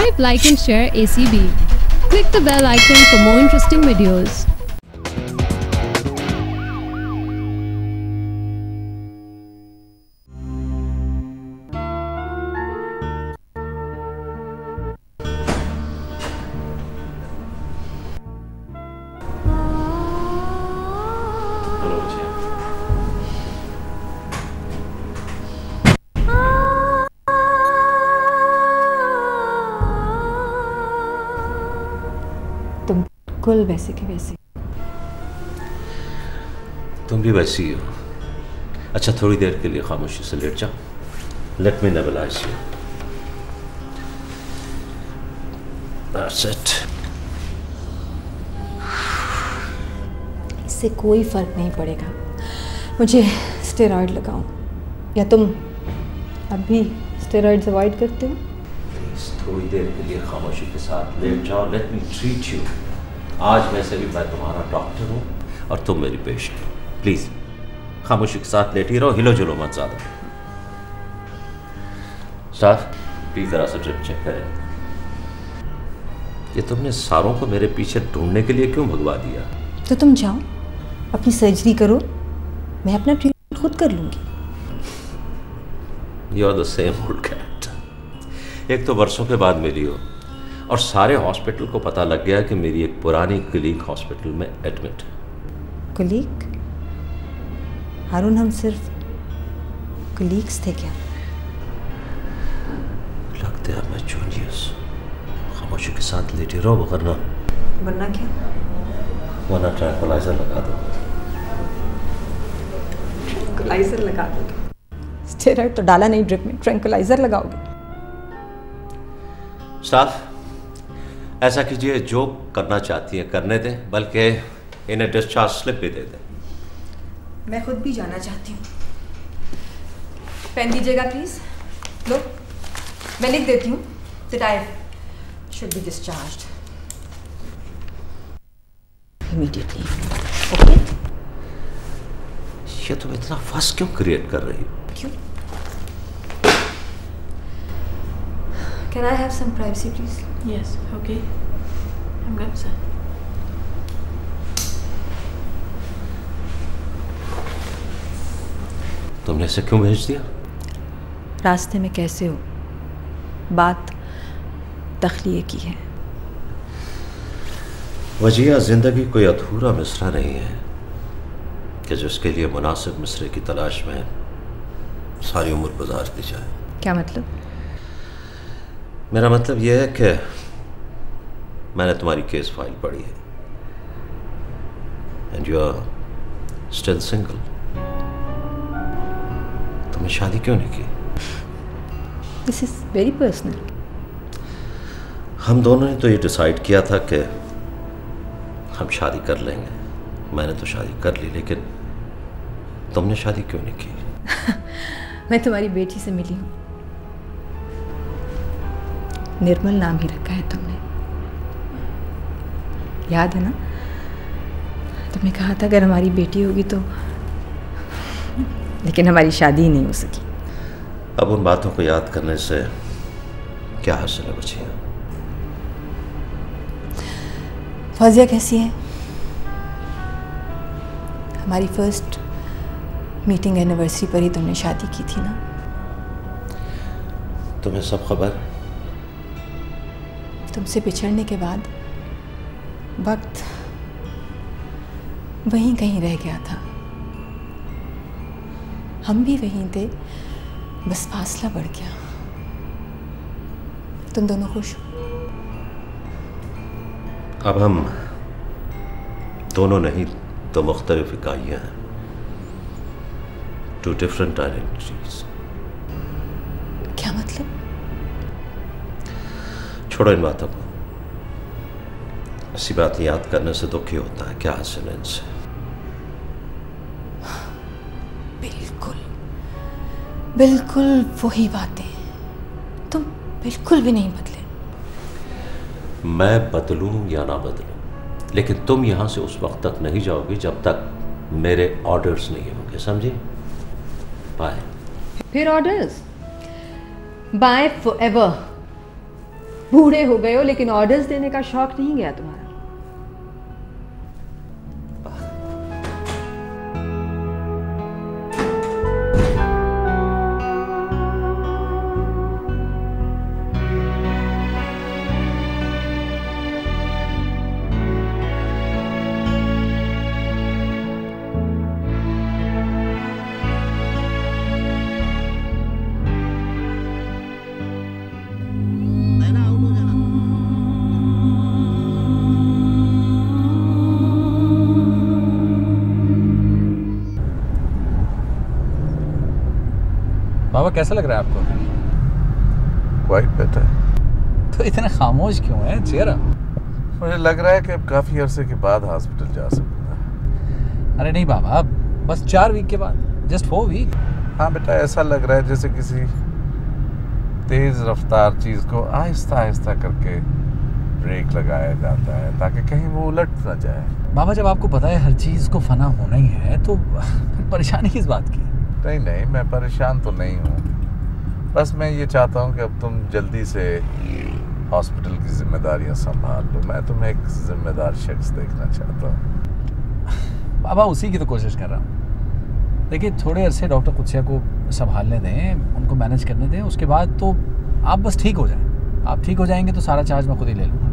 Subscribe, like and share ACB. Click the bell icon for more interesting videos. तुम बिल्कुल वैसे के वैसे। तुम भी वैसी हो। अच्छा, थोड़ी देर के लिए खामोशी से लेट जाओ। Let me nebulize you. That's it. इससे कोई फर्क नहीं पड़ेगा। मुझे स्टेरॉइड लगाऊं या तुम अब भी स्टेरॉइड्स अवॉइड करते हो? थोड़ी देर के लिए खामोशी के साथ लेट जाओ। Let me treat you. आज वैसे भी मैं तुम्हारा डॉक्टर हूँ और तुम मेरी पेशेंट। प्लीज खामोशी के साथ लेट ही रहो, हिलो जुलो मत ज्यादा। स्टाफ प्लीज जरा सा ड्रिप चेक करें। ये तुमने सारों को मेरे पीछे ढूंढने के लिए क्यों भगवा दिया? तो तुम जाओ अपनी सर्जरी करो, मैं अपना ट्रीटमेंट खुद कर लूंगी। You are the same old cat. एक तो वर्षों के बाद मिली हो और सारे हॉस्पिटल को पता लग गया कि मेरी एक पुरानी कलीग हॉस्पिटल में एडमिट है। कलीग? हारून, हम सिर्फ कलीग्स थे क्या? लगता है मैं जूनियर्स। खामोशी के साथ लेटे रहो, वरना क्या? वरना ट्रैंक्विलाइजर लगा दो। ट्रैंक्विलाइजर लगा दोगे? स्टेरॉइड तो डाला नहीं ड्रिप में, ट्रैंक्विलाइजर लगाओगे? स्टाफ ऐसा कीजिए, जो करना चाहती है करने दें, बल्कि इन्हें डिस्चार्ज स्लिप भी दे दें। मैं खुद भी जाना चाहती हूँ। पेन दीजिएगा प्लीज। लो, मैं लिख देती हूँ that I should be discharged immediately. Okay? ये तुम इतना फस क्यों क्रिएट कर रही हो? क्यों? Can I have some privacy, please? Yes, okay. I'm good, sir. तुमने इसे क्यों भेज दिया? रास्ते में कैसे हो? बात तख्लिए की है। वजिया जिंदगी कोई अधूरा मिसरा नहीं है कि जिसके लिए मुनासिब मिसरे की तलाश में सारी उम्र गुजार दी जाए। क्या मतलब? मेरा मतलब यह है कि मैंने तुम्हारी केस फाइल पढ़ी है and you are still single. तुमने शादी क्यों नहीं की? This is very personal. हम दोनों ने तो ये डिसाइड किया था कि हम शादी कर लेंगे। मैंने तो शादी कर ली, लेकिन तुमने शादी क्यों नहीं की? मैं तुम्हारी बेटी से मिली हूँ। निर्मल नाम ही रखा है तुमने, याद है ना? तुमने कहा था अगर हमारी बेटी होगी तो, लेकिन हमारी शादी ही नहीं हो सकी। अब उन बातों को याद करने से क्या हासिल है बच्चियां? फौजिया कैसी है? हमारी फर्स्ट मीटिंग एनिवर्सरी पर ही तुमने शादी की थी ना? तुम्हें सब खबर? तुमसे बिछड़ने के बाद वक्त वहीं कहीं रह गया था। हम भी वहीं थे, बस फासला बढ़ गया। तुम दोनों खुश हो? अब हम दोनों नहीं तो मुख्तलिफ इकाइयाँ हैं, टू डिफरेंट आइडेंटिटीज। क्या मतलब? छोड़ो इन बातों को। ऐसी बात याद करने से दुखी होता है। क्या हासिल है इनसे? बिल्कुल बिल्कुल वही बातें। तुम बिल्कुल भी नहीं बदले। मैं बदलूं या ना बदलूं, लेकिन तुम यहां से उस वक्त तक नहीं जाओगी जब तक मेरे ऑर्डर्स नहीं होंगे, समझे? बाय। फिर ऑर्डर्स? Bye forever. बूढ़े हो गए हो लेकिन ऑर्डर्स देने का शौक नहीं गया तुम्हारा। बाबा कैसा लग रहा है आपको? Quite better. तो इतने खामोश क्यों हैं? Cheer up. मुझे लग रहा है कि अब काफी अरसे के बाद हॉस्पिटल जा सकूंगा। अरे नहीं बाबा, बस 4 वीक के बाद, जस्ट 4 वीक। हाँ बेटा, ऐसा लग रहा है जैसे किसी तेज रफ्तार चीज को आहिस्ता आहिस्ता करके ब्रेक लगाया जाता है ताकि कहीं वो उलट ना जाए। बाबा जब आपको पता है हर चीज को फना होना ही है तो फिर परेशानी किस बात की? नहीं नहीं, मैं परेशान तो नहीं हूँ, बस मैं ये चाहता हूँ कि अब तुम जल्दी से हॉस्पिटल की जिम्मेदारियाँ संभाल लो। मैं तुम्हें एक जिम्मेदार शख्स देखना चाहता हूँ। बाबा उसी की तो कोशिश कर रहा हूँ। देखिए थोड़े अरसे डॉक्टर कुत्सिया को संभालने दें, उनको मैनेज करने दें, उसके बाद तो आप बस ठीक हो जाएं। आप ठीक हो जाएंगे तो सारा चार्ज मैं खुद ही ले लूँगा।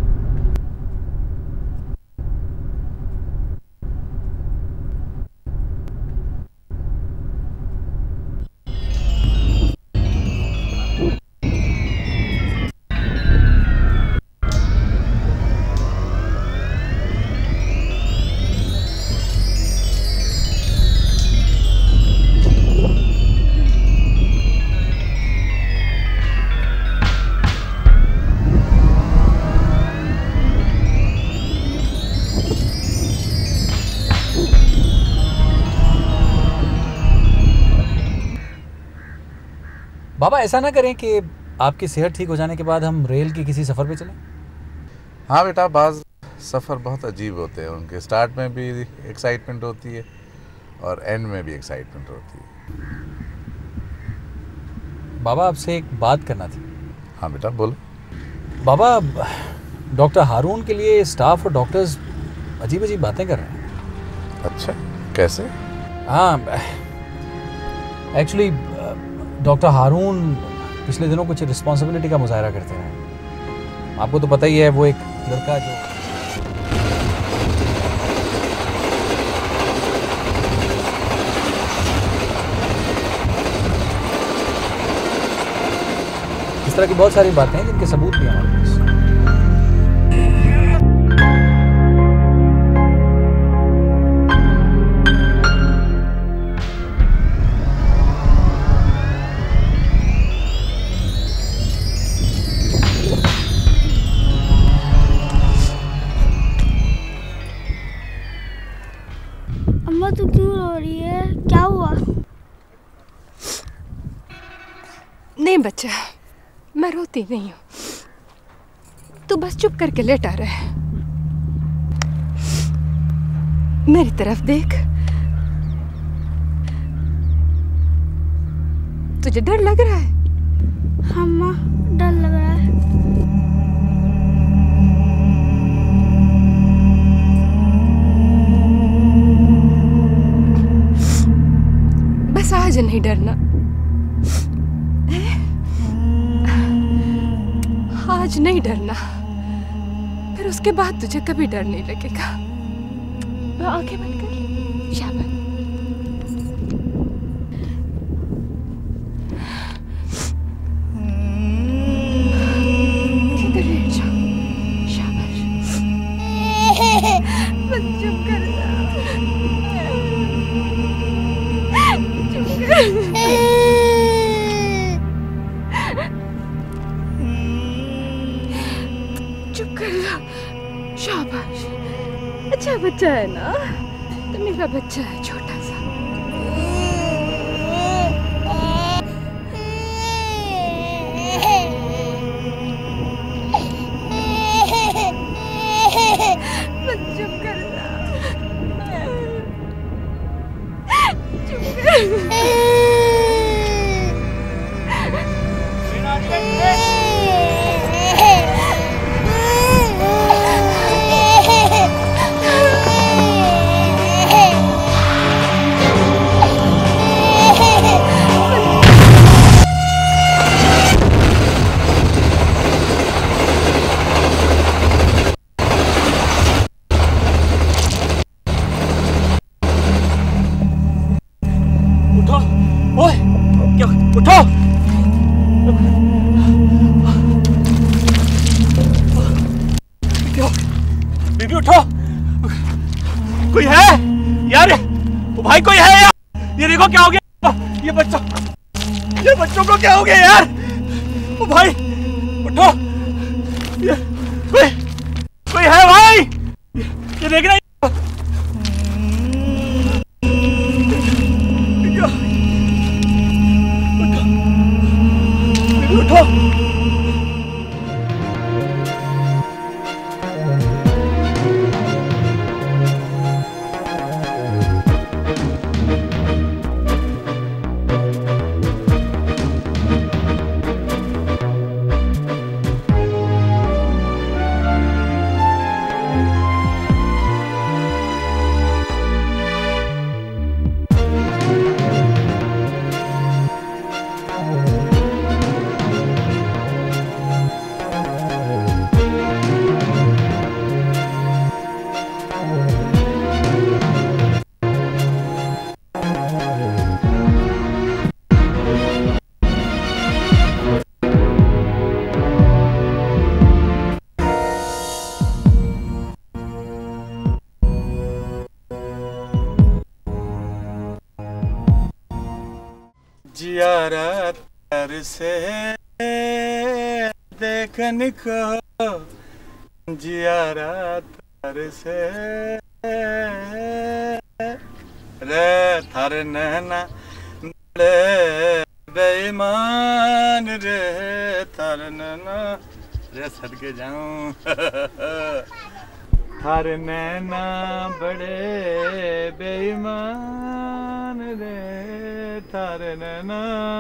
बाबा ऐसा ना करें कि आपकी सेहत ठीक हो जाने के बाद हम रेल के किसी सफ़र पे चलें। हाँ बेटा, बाज़ सफ़र बहुत अजीब होते हैं। उनके स्टार्ट में भी एक्साइटमेंट होती है और एंड में भी एक्साइटमेंट होती है। बाबा आपसे एक बात करना थी। हाँ बेटा बोलो। बाबा डॉक्टर हारून के लिए स्टाफ और डॉक्टर्स अजीब अजीब बातें कर रहे हैं। अच्छा, कैसे? हाँ एक्चुअली डॉक्टर हारून पिछले दिनों कुछ रिस्पॉन्सिबिलिटी का मुजाहरा करते हैं। आपको तो पता ही है वो एक लड़का जो इस तरह की बहुत सारी बातें हैं जिनके सबूत भी हमारे पास। अम्मा तू क्यों रो रही है? क्या हुआ? नहीं बच्चा, मैं रोती नहीं हूँ। तू बस चुप करके लेटा रहे। मेरी तरफ देख। तुझे डर लग रहा है? हाँ अम्मा, डर लग रहा है। बस आज नहीं डरना। आज नहीं डरना, फिर उसके बाद तुझे कभी डर नहीं लगेगा। आंखें बंद कर। शाबाश। इधर लेट जाओ। शाबाश। बस चुप कर जा। चुप कर। चुप कर जा। शाबाश। अच्छा बच्चा है ना? तो मेरा बच्चा है छोटा सा। बस चुप कर जा। चुप कर। उठो, कोई है यार? ओ भाई कोई है यार? ये देखो क्या हो गया, ये बच्चों को क्या हो गया यार? ओ भाई उठो, कोई है भाई? ये देख रहे उठो। जियारत कर से देखन को, जियारत कर से रे थर नैना बड़े बेईमान रे, थर नैना रे सदके जाऊं थर नैना बड़े बेईमान रे, थर नैना।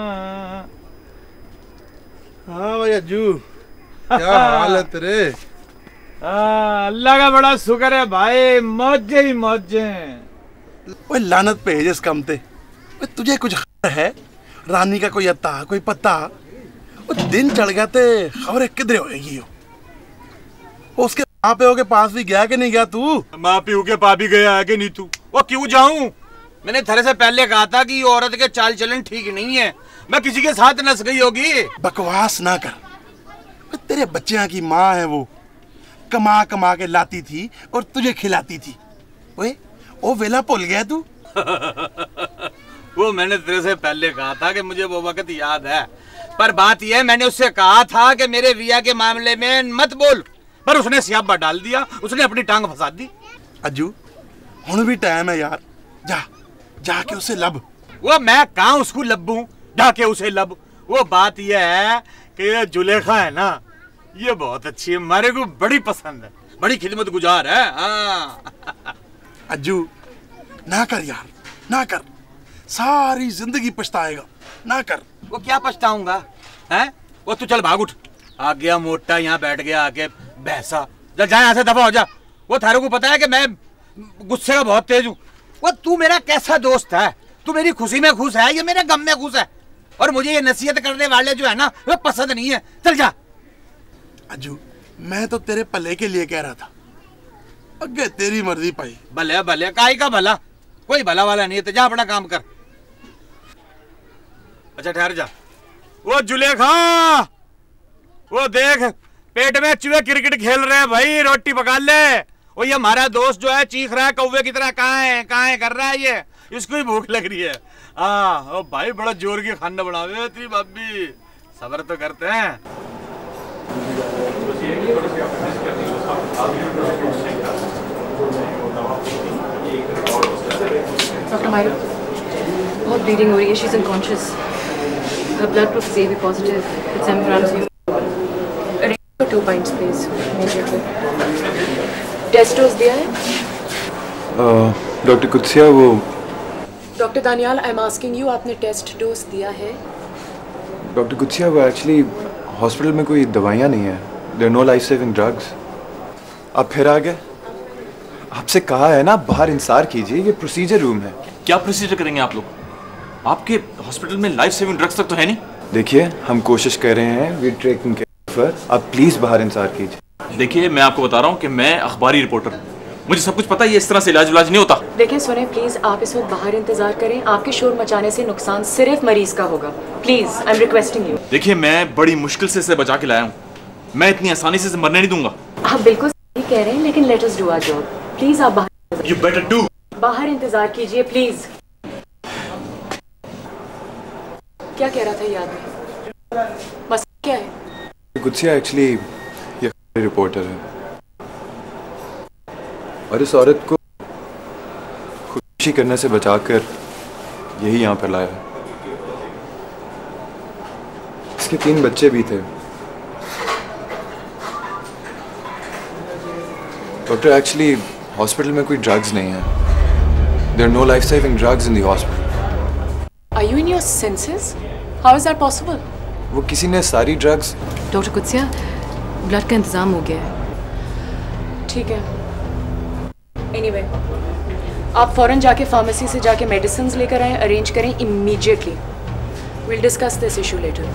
हाँ भाई अज्जू, क्या हालत रे? अल्लाह का बड़ा शुक्र है भाई, मौजे ही मौजे। ओए लानत पे है कम ते, तुझे कुछ खबर है? रानी का कोई अत्ता कोई पत्ता? दिन चढ़ गया ते खबर किधरे होएगी? उसके माँ प्यो के पास भी गया कि नहीं गया तू? माँ प्यो के पास भी गया है कि नहीं तू? वो क्यों जाऊं? मैंने थोड़े से पहले कहा था कि औरत के चाल चलन ठीक नहीं है, मैं किसी के साथ नस गई होगी। बकवास ना कर, तेरे बच्चियां की माँ है वो, कमा कमा के लाती थी और तुझे खिलाती थी। ओए वो वेला भूल गया तू? वो मैंने तेरे से पहले कहा था कि मुझे वो वक्त याद है, पर बात यह है मैंने उससे कहा था कि मेरे विया के मामले में मत बोल, पर उसने स्यापा डाल दिया, उसने अपनी टांग फंसा दी। अज्जू हुण भी टाइम है यार, जा जाके उसे लब। वो मैं कहाँ उसको लब्बू, जाके उसे लब। वो बात यह है कि ये जुलेखा है ना, ये बहुत अच्छी है, मेरे को बड़ी पसंद है, बड़ी खिदमत गुजार है। अज्जू ना कर यार, ना कर, सारी जिंदगी पछताएगा, ना कर। वो क्या पछताऊंगा हैं? वो तू चल भाग उठ, आ गया मोटा यहाँ बैठ गया आके भैंसा, जा यहाँ से दफा हो जा। वो थारे को पता है कि मैं गुस्से का बहुत तेज हूँ। वो तू मेरा कैसा दोस्त है? तू मेरी खुशी में खुश है, ये मेरे गम में खुश है, और मुझे ये नसीहत करने वाले जो है ना वो पसंद नहीं है। चल जा। अज्जू मैं तो तेरे भले के लिए कह रहा था, अगे तेरी मर्जी पाई। भले भले काई का भला, कोई भला वाला नहीं है, तो जा अपना काम कर। अच्छा ठहर जा। वो जुलेखा, वो देख पेट में चूहे क्रिकेट खेल रहे हैं भाई, रोटी पका ले। वो ये हमारा दोस्त जो है चीख रहा है कौवे की तरह, कहाँ है कर रहा है ये, इसको भी भूख लग रही है। ओ भाई बड़ा जोर की खाना बनावे तेरी भाभी, सब्र तो करते हैं। डॉक्टर मायरो, बहुत ब्लीडिंग हो रही है, she is unconscious, her blood group is AB positive, it's ambulancy. Arrange for 2 pints please, immediately. Test dose दिया है? डॉक्टर कुत्सिया, वो doctor Daniyal, I am asking you, आपने टेस्ट डोज दिया है? डॉक्टर कुत्सिया, वो एक्चुअली हॉस्पिटल में कोई दवाइयाँ नहीं है, there no life saving drugs. आप फिर आ गए? आपसे कहा है ना बाहर इंतजार कीजिए, ये प्रोसीजर रूम है। क्या प्रोसीजर करेंगे आप लोग? आपके हॉस्पिटल में लाइफ सेविंग ड्रग्स तक तो है नहीं। देखिए हम कोशिश कर रहे हैं, वी टेकिंग केयर, आप प्लीज बाहर इंतजार कीजिए। देखिए मैं आपको बता रहा हूँ कि मैं अखबारी रिपोर्टर हूँ, मुझे सब कुछ पता है, ये इस तरह से इलाज नहीं होता। देखिए सुने प्लीज, आप इस वक्त बाहर इंतजार करें, आपके शोर मचाने से नुकसान सिर्फ मरीज का होगा, please I am requesting you. देखिए मैं बड़ी मुश्किल से इसे बचा के लाया हूँ, मैं इतनी आसानी से मरने नहीं दूंगा। आप बिल्कुल सही ठीक कह रहे हैं, लेकिन let us do our job. Please आप बाहर You better do. बाहर इंतजार कीजिए प्लीज। क्या कह रहा था ये आदमी? बस क्या है? गुत्सिया एक्चुअली ये रिपोर्टर है और इस औरत को खुदकुशी करने से बचाकर यही यहाँ पर लाया है। इसके 3 बच्चे भी थे। डॉक्टर एक्चुअली हॉस्पिटल में कोई ड्रग्स नहीं है। There are no life saving drugs in the hospital. Are you in your senses? How is that possible? वो किसी ने सारी ड्रग्स। डॉक्टर कुत्सिया, ब्लड का इंतजाम हो गया है। ठीक है। एनीवे, आप फौरन जाके फार्मेसी से जाके मेडिसिन लेकर आए, अरेंज करें immediately. Will discuss this issue later.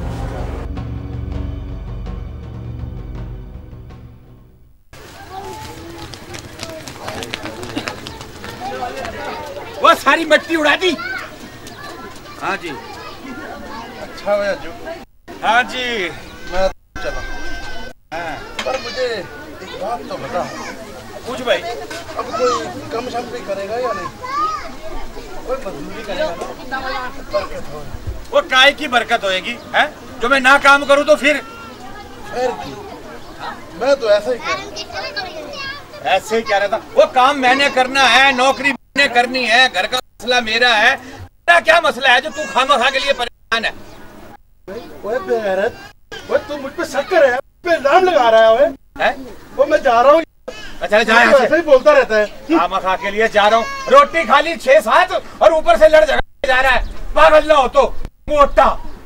वो सारी मिट्टी उड़ा दी। हाँ जी। अच्छा हुआ जो। हाँ जी। मैं चला। हाँ। पर मुझे एक बात तो बता। पूछ भाई। अब कोई कम शम भी करेगा या नहीं? कोई मजदूरी करेगा ना? बरकत हो। वो काय की बरकत होएगी? हैं? जो मैं ना काम करूँ तो फिर? खैर की। मैं तो ऐसा ही कह। ऐसे ही कह रहा था। वो काम मैंने करना है, नौकरी मैंने करनी है, घर का मसला मेरा है। तेरा क्या मसला है जो तू खामखा के लिए परेशान है? ओए बेगैरत, ओए तू मुझ पे शक कर रहा है, पे इल्जाम लगा रहा है ओए। हैं? वो मैं जा रहा हूँ। अच्छा जा यहाँ से। ऐसे ही बोलता रहता है। खामखा के लिए जा रहा हूँ। रोटी खा ली 6-7 और ऊपर से लड़ झगड़ जा रहा है। पागल ना हो तो मोटा।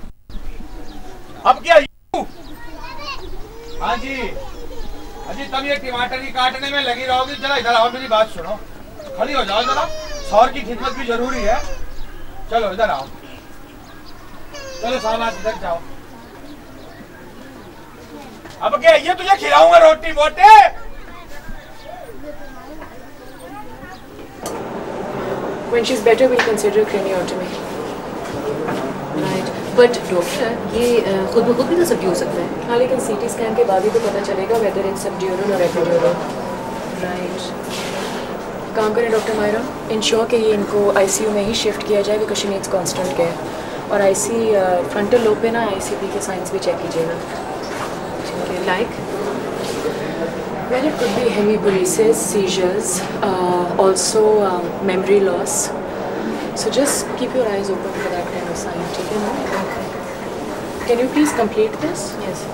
अब क्या? हाँ जी। अजी तब ये टमाटर की काटने में लगी रहोगी। जरा इधर आओ, मेरी बात सुनो। खड़ी हो जाओ जरा। सौर की खिदमत भी जरूरी है। चलो इधर आओ। चलो साहब इधर जाओ। अब क्या ये तुझे खिलाऊंगा रोटी मोटे? When she's better, we'll consider craniotomy. Right. But doctor, ये खुद ब खुद भी तो सबड्यू हो सकता है। हाँ, लेकिन CT स्कैन के बाद ही तो पता चलेगा whether it's subdural or epidural. Right. काम करें डॉक्टर मायरा, इंश्योर कि ये इनको ICU में ही शिफ्ट किया जाए because she needs constant care. और फ्रंटल लोब पे ना ICP के साइंस भी चेक कीजिएगा। ठीक है, like well, it could be hemiparesis, seizures, also memory loss. So just keep your eyes open for that kind of sign. ठीक है ना? Can you please complete this? Yes.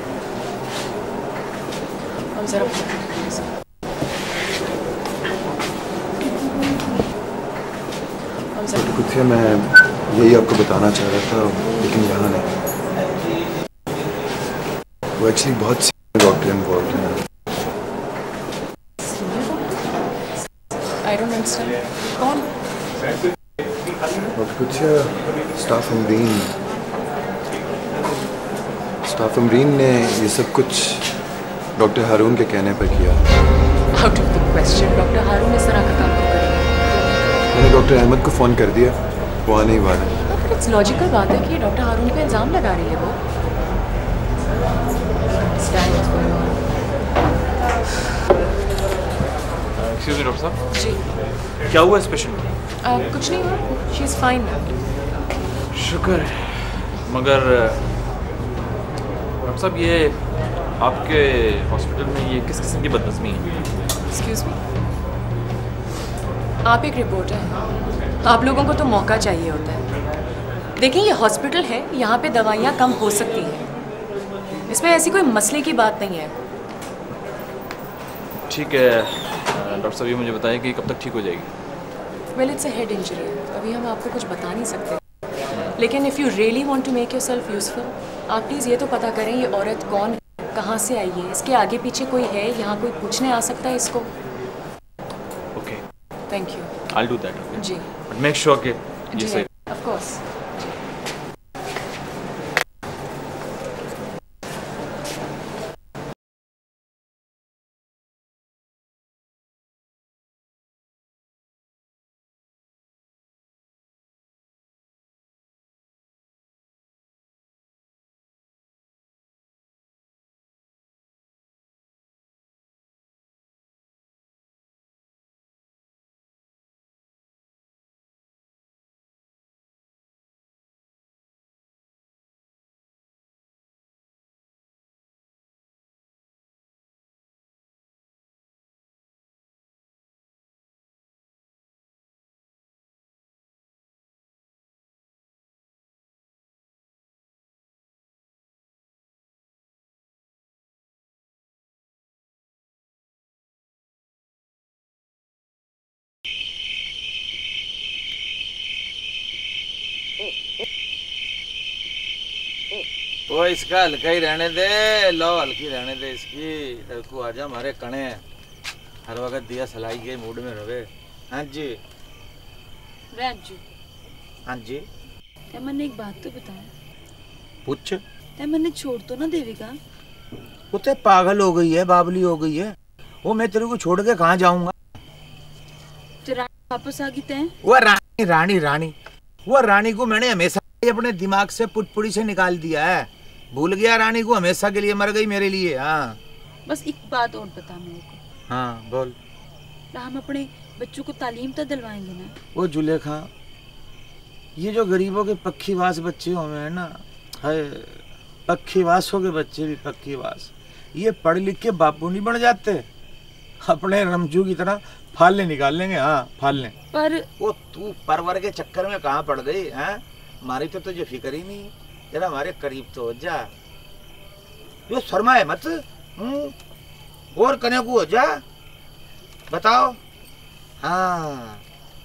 I'm sorry. गुत्सिया, मैं यही आपको बताना चाह रहा था, लेकिन यहाँ नहीं। वो एक्चुअली बहुत सीनियर डॉक्टर इन्वॉल्व हैं। I don't understand. कौन? डॉक्टर गुत्सिया, स्टाफ अमरीन ने ये सब कुछ डॉक्टर हारून के कहने पर किया। Out of the question. Doctor Haroon इस तरह का काम क्यों करेंगे? मैंने डॉक्टर अहमद को फ़ोन कर दिया, वो आने ही वाला है। But it's logical बात है कि डॉक्टर हारून पे इल्ज़ाम लगा रही है वो। Understand what's going on. Excuse me doctor साहब। जी। क्या हुआ इस पेशेंट को? कुछ नहीं हुआ। She is fine now. शुक्र है। मगर डॉक्टर साहब, ये आपके हॉस्पिटल में ये किस किस्म की बदनज़मी है? Excuse me. आप एक रिपोर्टर हैं। आप लोगों को तो मौका चाहिए होता है। देखिए, ये हॉस्पिटल है, यहाँ पे दवाइयाँ कम हो सकती हैं। इसमें ऐसी कोई मसले की बात नहीं है। ठीक है डॉक्टर साहब, ये मुझे बताएं कि कब तक ठीक हो जाएगी? Well, it's a head injury. अभी हम आपको कुछ बता नहीं सकते, लेकिन if you really want to make yourself useful, आप प्लीज़ ये तो पता करें ये औरत कौन है, कहाँ से आई है, इसके आगे पीछे कोई है, यहाँ कोई पूछने आ सकता है इसको। Okay, thank you. I will do that. जी, बट मेक श्योर कि ये सही। Of course. वो इसका हल्का ही रहने दे, लो हल्की रहने दे इसकी। लड़कू आजा हमारे कणे, हर वक्त दिया सलाई के मूड में रहे। हाँ जी राजू। हाँ जी। मैंने एक बात तो बताया। पूछ। मैंने छोड़ तो ना देविका? वो तो पागल हो गई है, बाबली हो गई है। वो मैं तेरे को छोड़ के कहाँ जाऊंगा? तो रानी वापस आ गई तय? वो रानी रानी रानी वो रानी को मैंने हमेशा अपने दिमाग से पुटपुड़ी से निकाल दिया है। भूल गया रानी को, हमेशा के लिए मर गई मेरे लिए। हाँ बस एक बात और बता मेरे को। हाँ बोल। हम अपने बच्चों को तालीम तो दिलवाएंगे ना? वो जुलेखा, ये जो गरीबों के पक्खीवास बच्चे हुए हैं ना, है पक्खीवासों के बच्चे भी पक्खीवास, ये पढ़ लिख के बापू नहीं बन जाते, अपने रमजू की तरह फालने निकाल लेंगे। हाँ फालने। पर वो तू परवर के चक्कर में कहाँ पड़ गई है? हमारी तो तुझे फिक्र ही नहीं। जरा हमारे करीब तो हो जा, जो शर्माए मत। और कन्या को हो जा, बताओ। हाँ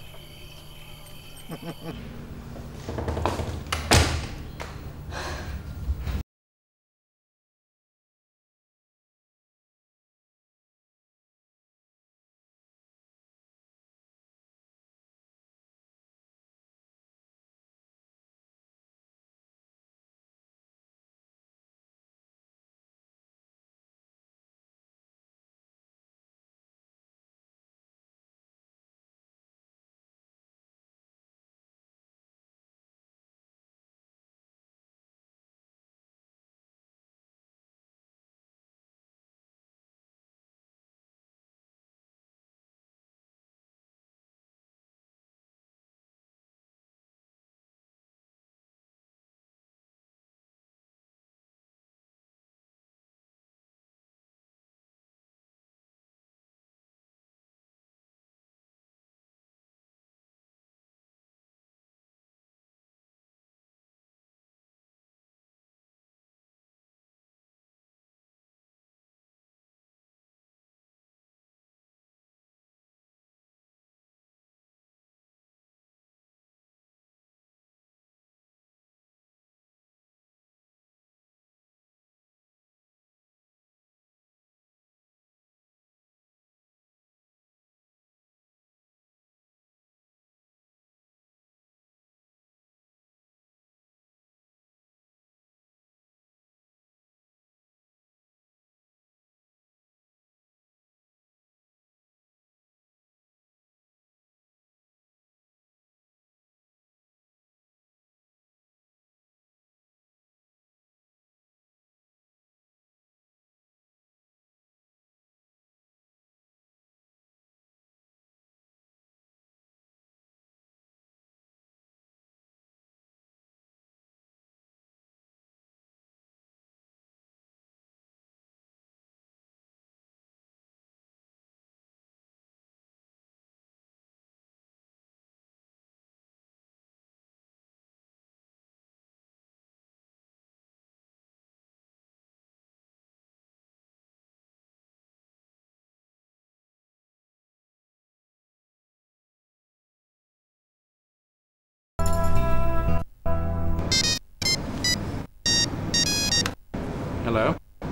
हेलो।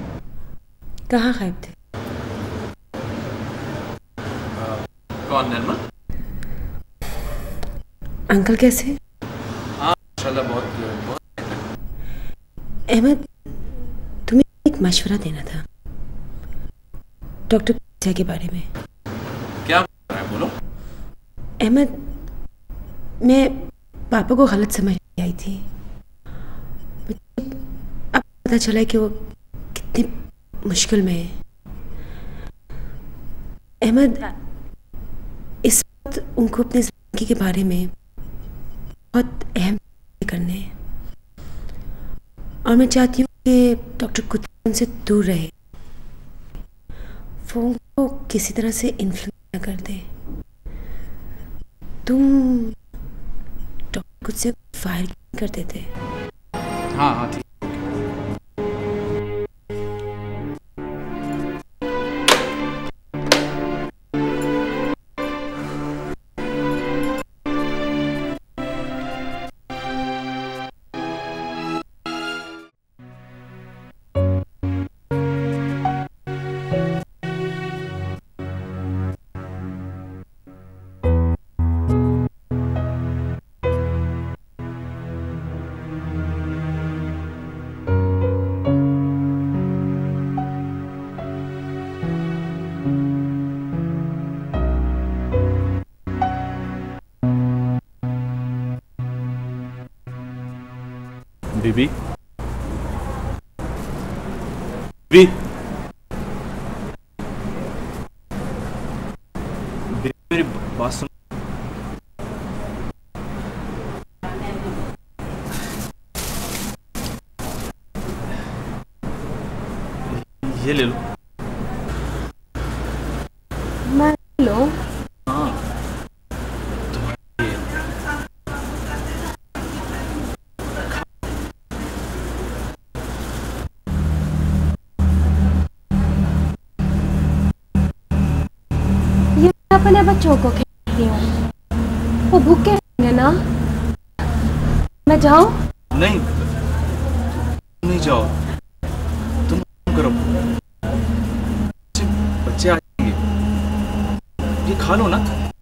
कहाँ गायब थे? कौन नरमा? अंकल कैसे? हाँ माशाल्लाह बहुत। अहमद, तुम्हें एक मशवरा देना था डॉक्टर कुत्सिया के बारे में। क्या है बोलो। अहमद, मैं पापा को गलत समझ आई थी। अब पता चला कि वो कितनी मुश्किल में है। अहमद, इस वक्त उनको अपनी जिंदगी के बारे में बहुत अहम करने हैं और मैं चाहती हूँ कि डॉक्टर कुत्सिया उनसे दूर रहे, वो उनको किसी तरह से इन्फ्लुएंस न कर दे। तुम डॉक्टर कुत्सिया को फायर कर देते। हाँ हाँ ठीक। बेबी बेबी मेरी बात सुन। ये ले लो। मैं लो। हाँ ये अपने बच्चों को खिलाती हूँ, वो भूखे रहेंगे ना। मैं जाऊँ? नहीं नहीं जाओ, तुम करो, बच्चे आ जाएंगे, ये खा लो ना।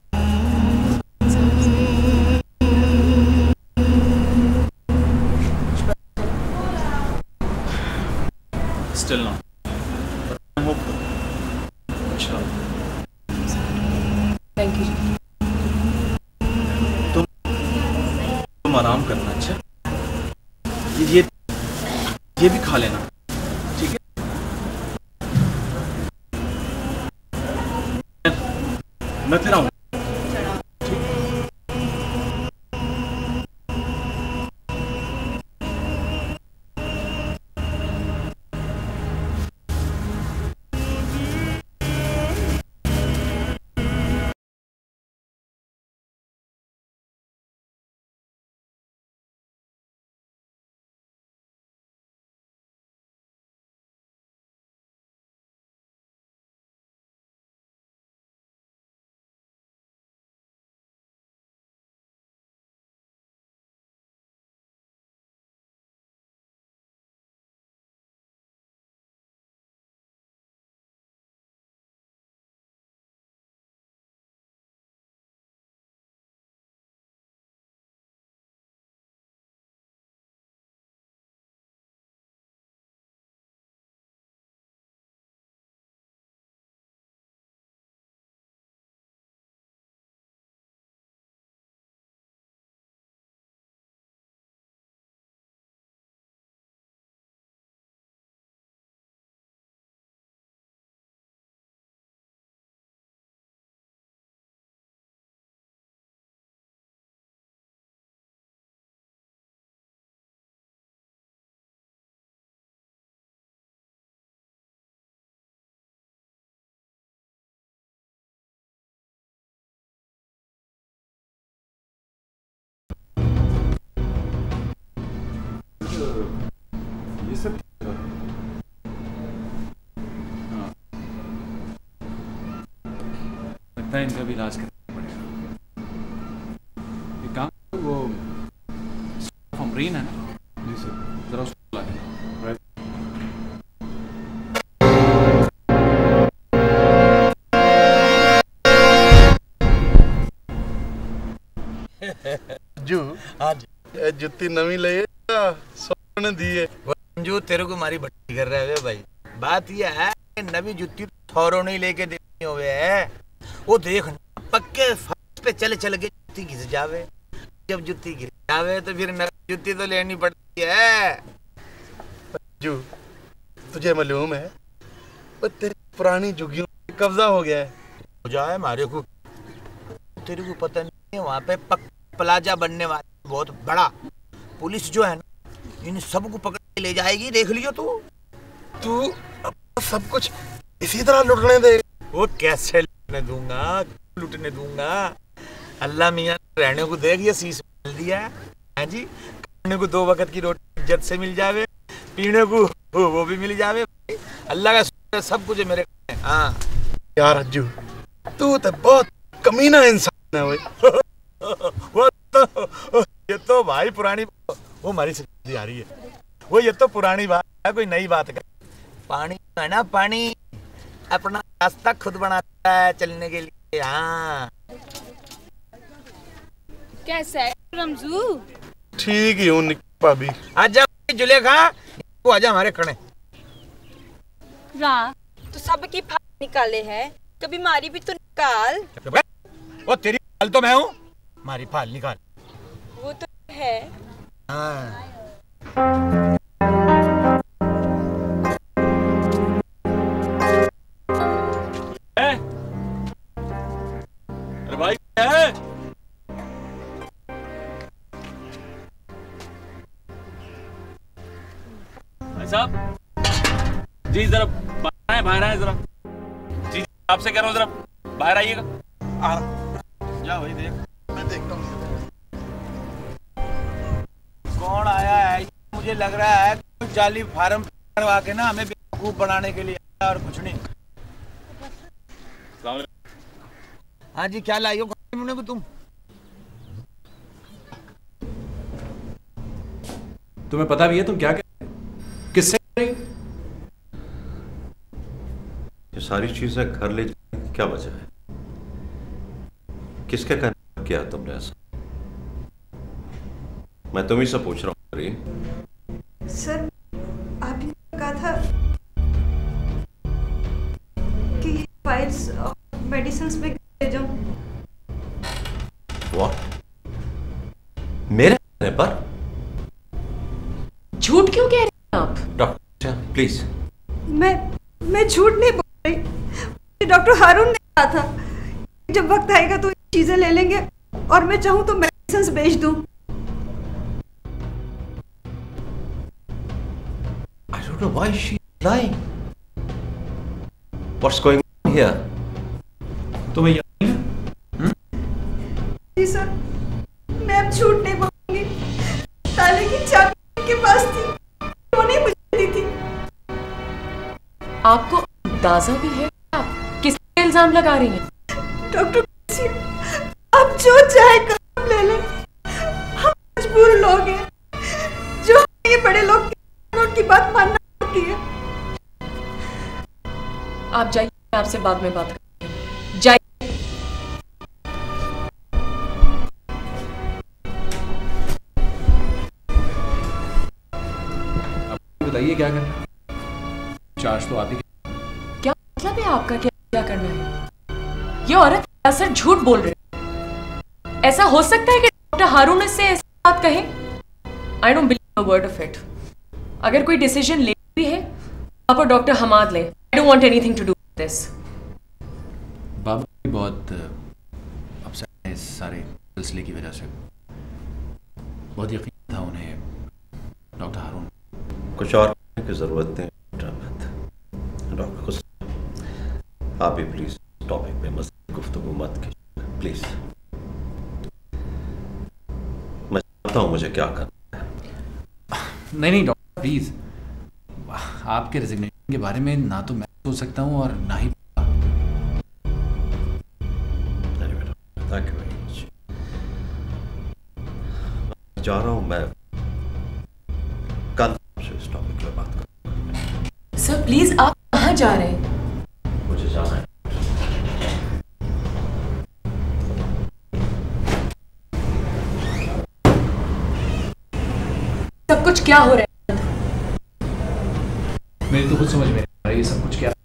Still not. I hope. अच्छा। Thank you. तुम आराम करना। अच्छा ये भी खा लेना, ठीक है? मैं तेरा हूं। ये सब लगता है इनका भी इलाज करना पड़ेगा। एक काम, वो फॉर्मरीन है ना? जी सर, जरा उसको ला देना। जू आज जुत्ती नवी ले सोने दी है। जो तेरे को मारी भट्टी कर रहे हैं भाई, बात ये है नवी जुत्ती थोरों नहीं लेके देनी हुए है। वो देख पक्के फर्श पे चले चल के जुत्ती घिस जावे, जब जुत्ती घिस जावे तो फिर नवी जुत्ती तो लेनी पड़ती है। जू तुझे मालूम है तेरी पुरानी जुगियों पे कब्जा हो गया है। हो जाए हमारे को, तेरे को पता नहीं है वहाँ पे प्लाजा बनने वाला बहुत बड़ा, पुलिस जो है ना इन सबको पकड़ के ले जाएगी, देख लियो तू सब कुछ इसी तरह लुटने दे। वो कैसे लुटने दूंगा, अल्लाह मियाँ रहने को देख, ये शीश मिल दिया है जी, खाने को 2 वक्त की रोटी इज्जत से मिल जावे, पीने को वो भी मिल जावे, अल्लाह का सब कुछ है मेरे। हाँ यार अज्जू तू तो बहुत कमीना इंसान है भाई। वो तो ये तो भाई पुरानी, वो हमारी सब्जी आ रही है, वो ये तो पुरानी बात है, कोई नई बात है। पानी है ना, पानी अपना रास्ता खुद बनाता है चलने के लिए। हाँ कैसा है रमजू? ठीक ही हूँ भाभी। आजा जुलेखा, आजा हमारे कणे। तो सबकी फाल निकाले हैं, कभी मारी भी तो निकाल। वो तेरी फाल तो मैं हूँ, मारी फाल निकाल। वो तो है। हाँ अरे भाई क्या है? भाई साहब जी जरा बाहर आए जरा। जी आपसे कह रहा हूँ जरा बाहर आइएगा। जा भाई देख, मैं देखता हूँ कौन आया है। मुझे लग रहा है कोई जाली फार्म करवा के ना हमें बेवकूफ बनाने के लिए और कुछ नहीं। हाँ जी क्या लाई हो मुन्ने को तुम? तुम्हें पता भी है तुम क्या कह किससे? ये सारी चीजें घर ले जाने की क्या वजह है? किसके कहने किया तुमने ऐसा? मैं तुम्ही से पूछ रहा हूँ। सर आपने कहा था कि ये फाइल्स और मेडिसिन्स में ले जाऊं। What? मेरे कहने पर? झूठ क्यों कह रहे हैं आप? Doctor please. मैं झूठ नहीं बोल रही। डॉक्टर हारून ने कहा था जब वक्त आएगा तो चीजें ले लेंगे और मैं चाहूँ तो मेडिसिन्स बेच दूं। I don't know why she is lying. What's going on here? तुम्हें याद नहीं है? जी सर मैं अब झूठ नहीं बोलूंगी। ताले की चाबी के पास थी, उन्होंने मुझे दी थी। आपको अंदाजा भी है आप किस पे इल्जाम लगा रही हैं? डॉक्टर आप जो चाहे काम ले लें, हम मजबूर लोग हैं जो ये बड़े लोग की बात मानना होती है। आप जाइए, मैं आपसे बाद में बात करूंगी। जाइए। बताइए क्या करना है? चार्ज तो आप ही। क्या मतलब है आपका? क्या करना है? ये औरत सर झूठ बोल रही है। ऐसा हो सकता है कि डॉक्टर हारून इससे ऐसी बात कहे? I don't believe a word of it. अगर कोई डिसीजन ले भी है आप और डॉक्टर हमाद ले। I don't want anything to do with this. बाबा बहुत अपसेट है इस सारे सिलसिले की वजह से। बहुत यकीन था उन्हें डॉक्टर हारून। कुछ और करने की जरूरत नहीं डॉक्टर को। आप भी प्लीज टॉपिक पे मज़ीद गुफ्तगू मत कीजिए प्लीज। मैं जानता हूँ मुझे क्या करना है। नहीं डॉक्टर प्लीज, आपके रेजिग्नेशन के बारे में ना तो मैं सोच सकता हूँ और ना ही थैंक यू वेरी मच। जा रहा हूँ मैं, कल से इस टॉपिक पे बात करूँगा। सर प्लीज आप कहाँ जा रहे हैं? मुझे जाना है। सब कुछ क्या हो रहा है? मेरी तो खुद समझ में नहीं आ रही ये सब कुछ क्या।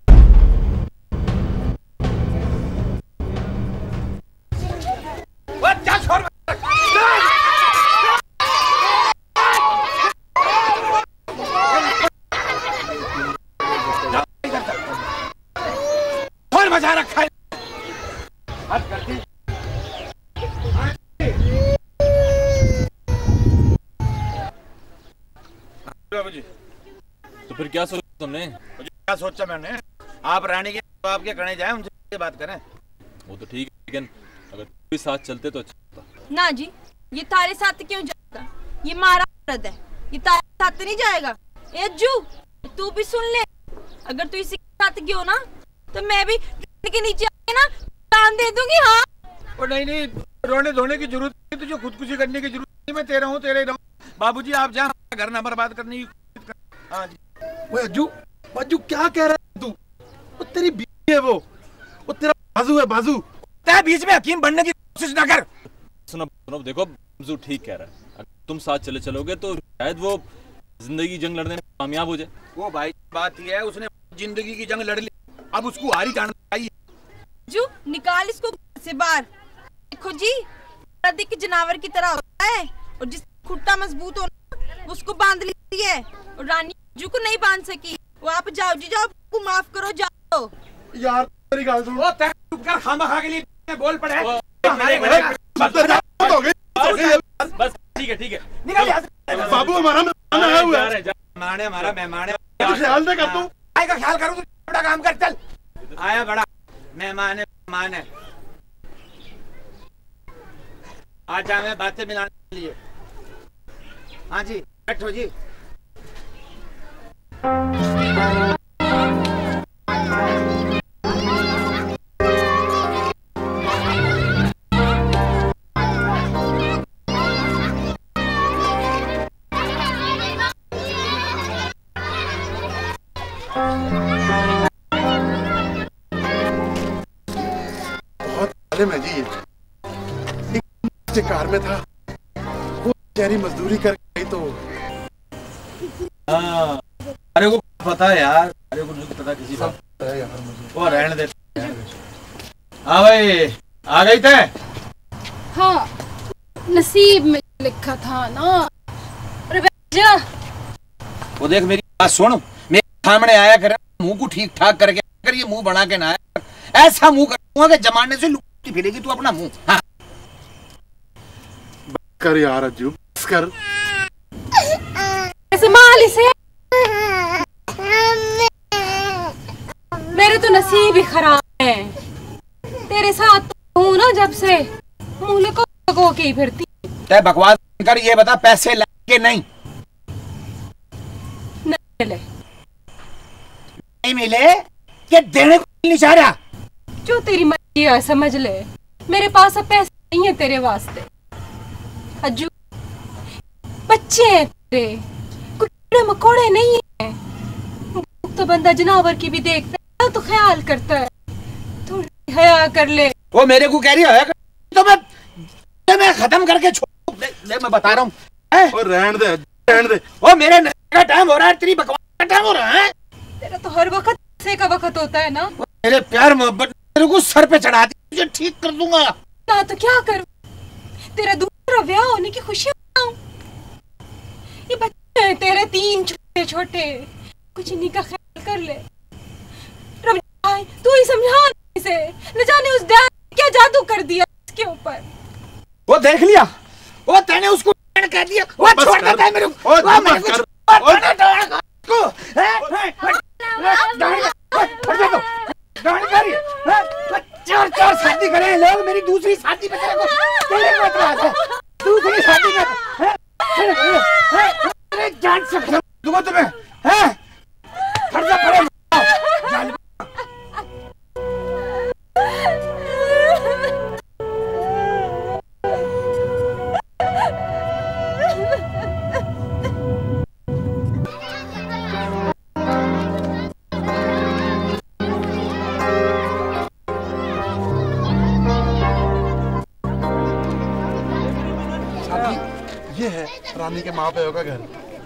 मजा रखा है। जी तो फिर क्या सोचा तुमने? क्या सोचा मैंने? आप रानी के बाप के कहने जाए उनसे बात करें। वो तो ठीक है लेकिन अगर तुम भी साथ चलते तो अच्छा होता। ना जी ये तारे साथ क्यों जाएगा? ये मारा मर्द है, ये तारे साथ नहीं जाएगा। ए जू तू भी सुन ले, अगर तू इसी के साथ गयो ना तो मैं भी के नीचे आके ना जान दे दूंगी। हाँ और नहीं रोने धोने की जरूरत नहीं, तुझे खुदकुशी करने की जरूरत नहीं। मैं तेरा हूँ तेरे ही रहूँ। बाबूजी आप जा, घर ना बर्बाद करने की। हाँ जी। वो अज्जू क्या कह रहा है तू? वो तेरी बीवी है, वो तेरा बाजू है, बाजू। तेरे बीच में हकीम बनने की कोशिश ना कर। सुनो देखो मजू ठीक कह रहा है। अगर तुम साथ चलोगे तो शायद वो जिंदगी जंग लड़ने में कामयाब हो जाए। वो भाई बात ये है उसने जिंदगी की जंग लड़ ली, अब उसको हारी जाना चाहिए। जू निकाल इसको से बाहर। देखो जी दिख जानवर की तरह होता है और जिस खुट्टा मजबूत हो उसको बांध ली। है और रानी अज्जू को नहीं बांध सकी। वो आप जाओ जी, जाओ, को माफ करो, जाओ। यार तेरी गाल सुन। वो तय चुप कर, खामखा के लिए बोल पड़े। बस ठीक है, ठीक है, निकल यहाँ से। बाबू हमारा मेहमान आया हुआ है। मेहमान है, हमारा मेहमान है। ख्याल दे कर तू। आए का ख्याल करूँ, तू बड़ा काम कर, चल। आया बड़ा मेहमान है, मेहमान है। आज हमें बातें मिलाने के लिए। हाँ जी, बैठो जी। मैं जी कार में था, वो बेचारी मजदूरी कर गई तो। अरे को पता है यार, अरे को नहीं पता किसी का यार मुझे। वो रहने दे। हाँ भाई, आ गई थे? हाँ, नसीब में लिखा था ना। अरे जा। वो देख मेरी बात सुन, मेरे सामने आया कर, मुंह को ठीक ठाक करके कर, ये मुंह बना के ना आया, ऐसा मुंह करूंगा कि जमाने से लुटी फिरेगी तू अपना मुंह। हाँ। कर यार अज्जू, बस कर। संभाल इसे। मेरे तो नसीब ही खराब है। तेरे साथ हूँ ना जब से, मुंह लगा के ही फिरती। तय बकवास कर, ये बता पैसे लगे नहीं? नहीं मिले। नहीं मिले कि देने को नहीं चाह रहा? जो तेरी मर्जी है समझ ले, मेरे पास अब पैसे नहीं है तेरे वास्ते। अज्जू, बच्चे हैं तेरे, कुछ कीड़े मकोड़े नहीं है। तो बंदा जनावर की भी देखता है तो ख्याल करता है। थोड़ी हया कर ले। वो मेरे को कह रही है तो मैं खत्म करके छोड़ ले, मैं बता रहा हूँ। रहने दे, रहने दे। वो मेरे का टाइम हो रहा है, तेरी बकवास का टाइम हो रहा है। तेरा तो हर वक्त पैसे का वक्त होता है ना। मेरे प्यार मोहब्बत मेरे को सर पे चढ़ा दी, तुझे ठीक कर दूंगा ना। तो क्या करूं, तेरा दूसरा ब्याह होने की खुशी मनाऊं। ये बच्चे हैं तेरे 3 छोटे छोटे, कुछ इन्हीं का ख्याल कर ले। रब तू ही समझा इसे, न जाने उस डैड क्या जादू कर दिया इसके ऊपर। वो देख लिया, वो तेने उसको कह दिया, वो छोड़ देता है मेरे को। चार शादी करे लोग, मेरी दूसरी शादी पे तेरे को एतराज है? दूसरी शादी में जान से खत्म दूंगा तुम्हें। खर्चा पड़े रानी के माँ प्यो का घर।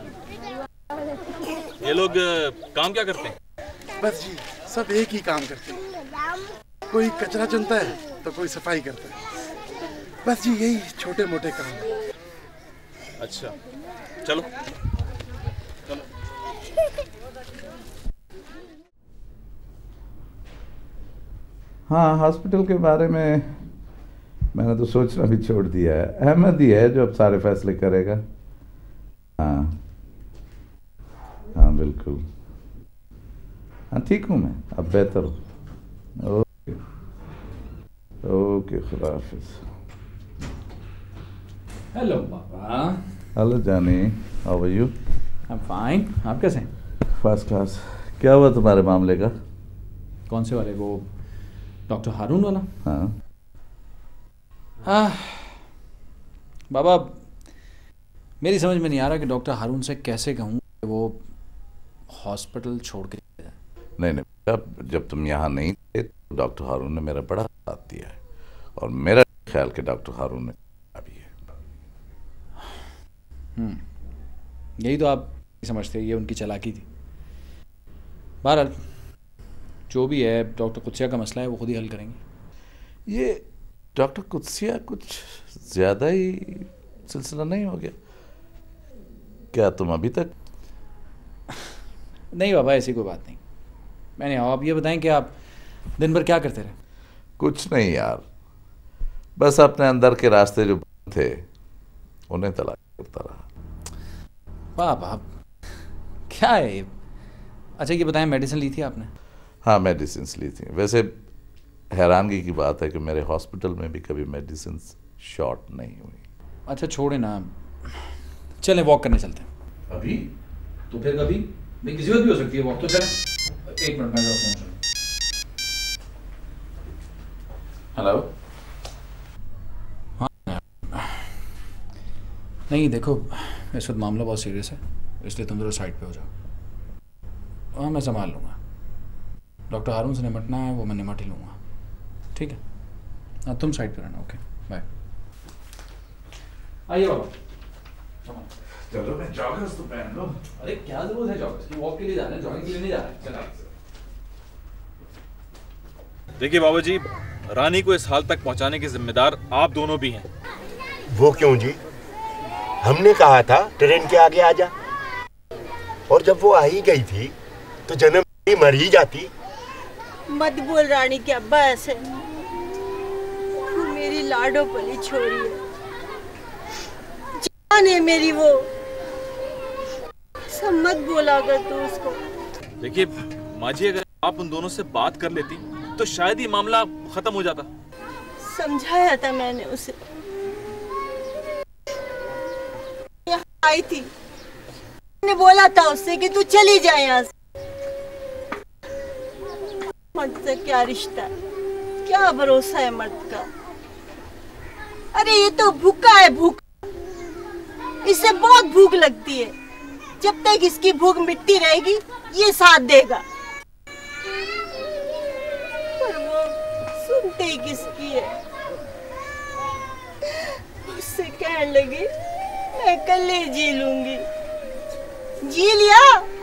ये लोग काम क्या करते हैं? बस जी सब एक ही काम करते हैं, कोई कचरा चुनता है तो कोई सफाई करता है। बस जी यही छोटे मोटे काम। अच्छा चलो चलो। हाँ, हॉस्पिटल के बारे में मैंने तो सोचना भी छोड़ दिया है। अहमद ही है जो अब सारे फैसले करेगा। हाँ हाँ बिल्कुल, हाँ ठीक हूँ मैं, अब बेहतर हूँ। ओके ओके, खुदा हाफिज। हेलो पापा। हेलो जानी, how are you? I am fine, आप कैसे हैं? First class. क्या हुआ तुम्हारे मामले का? कौन से वाले? वो डॉक्टर हारून वाला? हाँ। बाबा मेरी समझ में नहीं आ रहा कि डॉक्टर हारून से कैसे कहूँ कि वो हॉस्पिटल छोड़ के जाए। नहीं, जब तुम यहाँ नहीं थे तो डॉक्टर हारून ने मेरा बड़ा साथ दिया है, और मेरा ख्याल कि डॉक्टर हारून ने भी है। यही तो आप समझते, ये उनकी चालाकी थी। बहरहाल जो भी है, डॉक्टर कुत्सिया का मसला है वो खुद ही हल करेंगे। ये डॉक्टर कुत्सिया कुछ ज़्यादा ही सिलसिला नहीं हो गया क्या? तुम अभी तक नहीं बाबा, ऐसी कोई बात नहीं। मैंने आप ये बताएं कि आप दिन भर क्या करते रहे? कुछ नहीं यार, बस अपने अंदर के रास्ते जो थे उन्हें तलाश करता रहा। बाबा क्या है ये? अच्छा ये बताएं, मेडिसिन ली थी आपने? हाँ मेडिसिन ली थी। वैसे हैरानगी की बात है कि मेरे हॉस्पिटल में भी कभी मेडिसिन शॉर्ट नहीं हुई। अच्छा छोड़े ना, चलें वॉक करने चलते हैं। अभी? तो फिर कभी? नहीं किसी वक्त भी हो सकती है वॉक, तो चलें। एक मिनट मैं फोन। हेलो। हाँ नहीं देखो, इस वक्त मामला बहुत सीरियस है, इसलिए तुम जरा साइड पे हो जाओ। हाँ मैं संभाल लूँगा। डॉक्टर हारून से निमटना है, वो मैं निमट ही लूँगा, ठीक है? हाँ तुम साइड पे रहना। Okay bye. आइए बाबा। चलो मैं जॉगर्स तो पहन लो। अरे क्या जरूरत है जॉगर्स की? वॉक के लिए जा रहे हैं, जॉगिंग के लिए नहीं जा रहे हैं। चलो देखिए बाबा जी, रानी को इस हाल तक पहुंचाने के जिम्मेदार आप दोनों भी हैं। वो क्यों जी? हमने कहा था ट्रेन के आगे आ जा, और जब वो आ ही गई थी तो जन्म मर ही जाती। मत बोल रानी के अब्बा ऐसे, वो मेरी लाडो पली छोरी है, जान है मेरी वो, सब मत बोला कर तू उसको। देखिए माँ जी, अगर आप उन दोनों से बात कर लेती तो शायद ये मामला खत्म हो जाता। समझाया था मैंने उसे, यहाँ आई थी, मैंने बोला था उससे कि तू चली जाए यहाँ से। मर्द से क्या रिश्ता है, क्या भरोसा है मर्द का? अरे ये तो भूखा है, भूखा, इसे बहुत भूख लगती है। जब तक इसकी भूख मिटती रहेगी ये साथ देगा, पर वो सुनते ही किसकी है। उससे कहने लगी मैं कल ही जी लूंगी। जी लिया।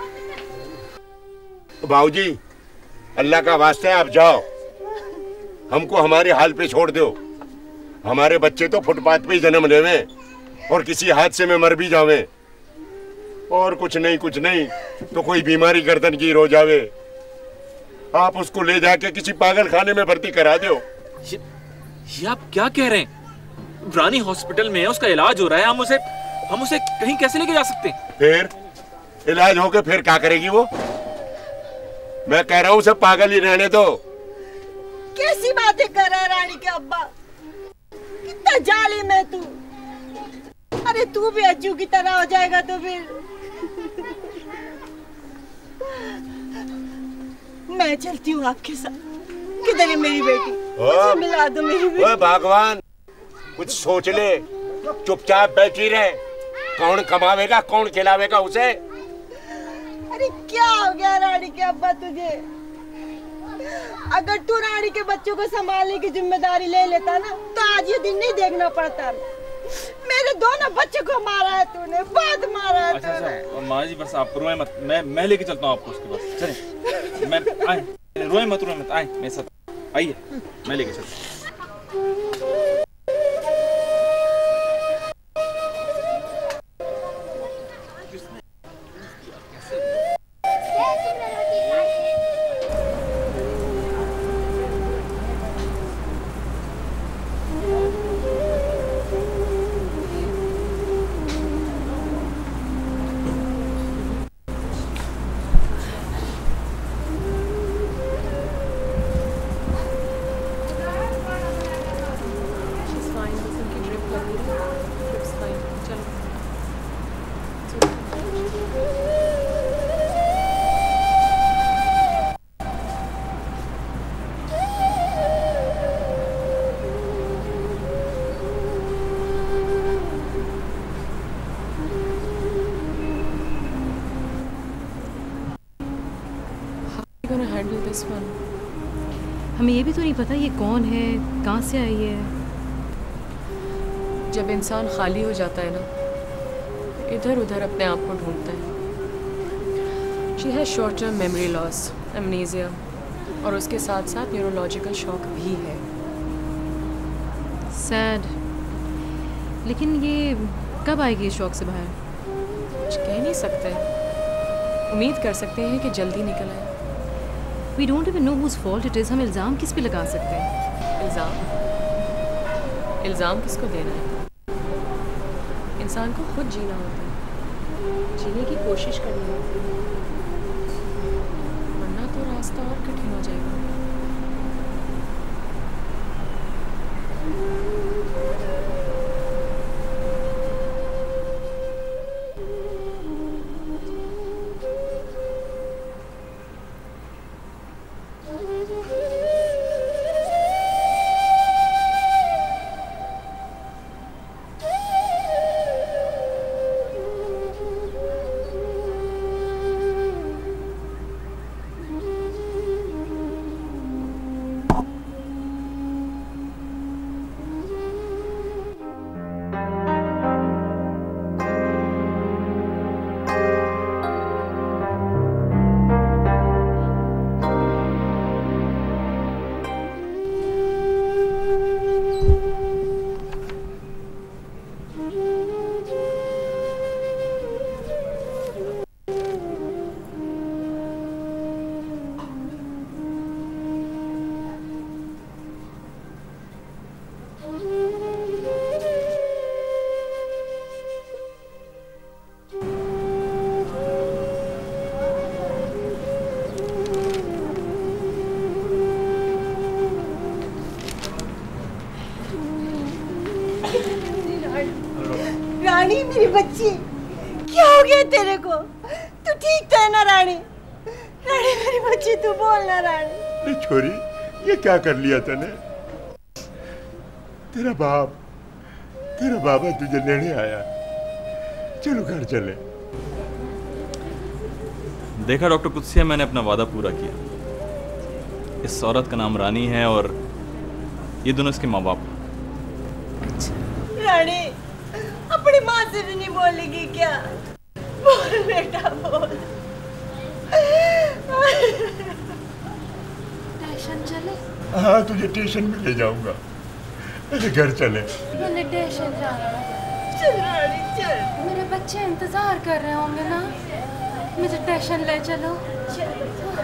बाबूजी अल्लाह का वास्ते आप जाओ, हमको हमारे हाल पे छोड़ दो। हमारे बच्चे तो फुटपाथ पे ही जन्म लेवे और किसी हादसे में मर भी जावे, और कुछ नहीं तो कोई बीमारी गर्दन की हो जावे, आप उसको ले जाके किसी पागल खाने में भर्ती करा दो। ये आप क्या कह रहे हैं? रानी हॉस्पिटल में है, उसका इलाज हो रहा है, हम उसे कहीं कैसे लेके जा सकते हैं? फिर इलाज होके फिर क्या करेगी वो? मैं कह रहा हूँ सब पागल ही रहने दो। कैसी बातें कर रहा है रानी के अब्बा, कितना जालिम है तू। अरे तू भी अज्जू की तरह हो जाएगा तो फिर मैं चलती हूँ आपके साथ। किधर है मेरी बेटी? मुझे मिला दो मेरी बेटी। भगवान कुछ सोच ले, चुपचाप बैठी रहे। कौन कमावेगा, कौन खिलावेगा उसे? अरे क्या हो गया रानी के अब्बा तुझे? अगर तू रानी के बच्चों को संभालने की जिम्मेदारी ले लेता ना तो आज ये दिन नहीं देखना पड़ता। मेरे दोनों बच्चों को मारा है तूने, बहुत मारा है तूने। अच्छा माँ जी बस आप रोए मत, मैं लेके चलता हूँ आपको उसके पास। चलें, मैं आए, रोए मत, आए मेरे साथ आइए, मैं लेके चलता हूँ। हमें ये भी तो नहीं पता ये कौन है, कहाँ से आई है। जब इंसान खाली हो जाता है ना, इधर उधर अपने आप को ढूंढता है। She has short term memory loss, amnesia, और उसके साथ साथ न्यूरोलॉजिकल शॉक भी है। सैड। लेकिन ये कब आएगी इस शॉक से बाहर? कुछ कह नहीं सकते। उम्मीद कर सकते हैं कि जल्दी निकल आए। We don't even know whose fault it is। हम इल्ज़ाम किस पे लगा सकते हैं? इल्ज़ाम किसको देना है? इंसान को खुद जीना होता है, जीने की कोशिश करनी होती है, वरना तो रास्ता और कठिन हो जाएगा। रानी मेरी बच्ची, क्या हो गया तेरे को? तू ठीक तो है ना रानी? रानी मेरी बच्ची, तू बोल ना रानी। अरे छोरी, ये क्या कर लिया तूने? तेरा बाबा तुझे लेने आया। चलो घर चले। देखा डॉक्टर कुत्सिया, मैंने अपना वादा पूरा किया। इस औरत का नाम रानी है और ये दोनों इसके माँ बाप। रानी अपनी माँ से भी नहीं बोलेगी क्या? बोल बेटा बोल। स्टेशन चले? हाँ, तुझे स्टेशन में ले जाऊंगा। अरे घर चले। मैंने स्टेशन जाना। चल रानी चल। मेरे बच्चे इंतजार कर रहे होंगे ना, मुझे स्टेशन ले चलो। चल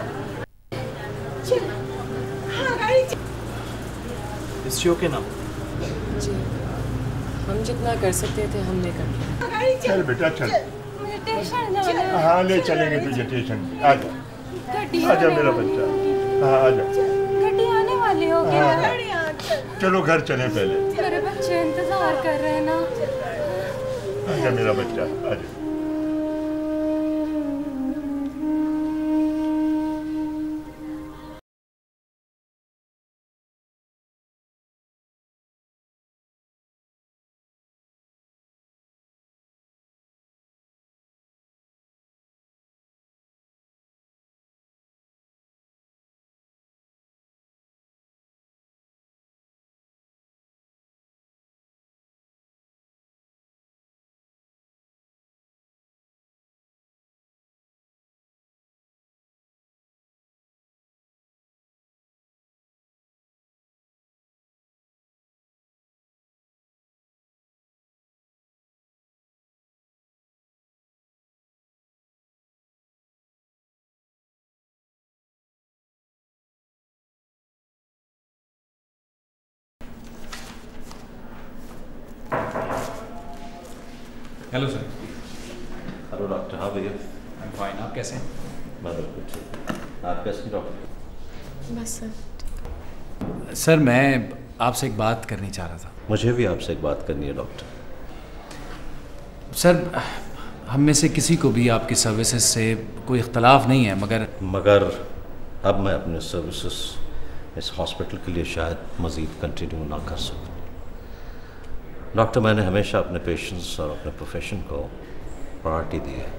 चल। हाँ गाड़ी चल। इस शो के नाम जी, हम जितना कर सकते थे हमने कर लिया। चल बेटा चल। मुझे स्टेशन जाना है। हाँ, ले चलेंगे तुझे स्टेशन। आजा गड्डी आजा मेरा बच्चा। हाँ आजा। गड्डी आने वाली होगी हाँ। ना? चलो घर चले पहले। मेरे बच्चे इंतजार कर रहे हैं ना। आजा मेरा बच्चा आजा। Hello sir. Hello doctor, how are you? I am fine. आप कैसे हैं? मैं बिल्कुल ठीक। आप कैसे डॉक्टर? बस सर। सर मैं आपसे एक बात करनी चाह रहा था। मुझे भी आपसे एक बात करनी है डॉक्टर। सर हम में से किसी को भी आपकी सर्विसेज से कोई इख्तलाफ नहीं है, मगर अब मैं अपने सर्विसेज इस हॉस्पिटल के लिए शायद मज़ीद कंटिन्यू ना कर सकूं। डॉक्टर, मैंने हमेशा अपने पेशेंट्स और अपने प्रोफेशन को प्रायोरिटी दी है,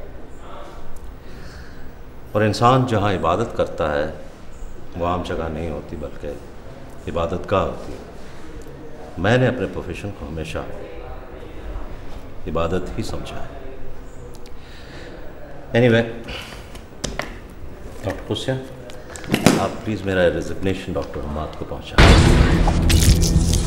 और इंसान जहाँ इबादत करता है वो आम जगह नहीं होती बल्कि इबादत गाह होती है। मैंने अपने प्रोफेशन को हमेशा इबादत ही समझा है। एनीवे, डॉक्टर कुत्सिया, आप प्लीज़ मेरा रेजिग्नेशन डॉक्टर हमाद को पहुँचा।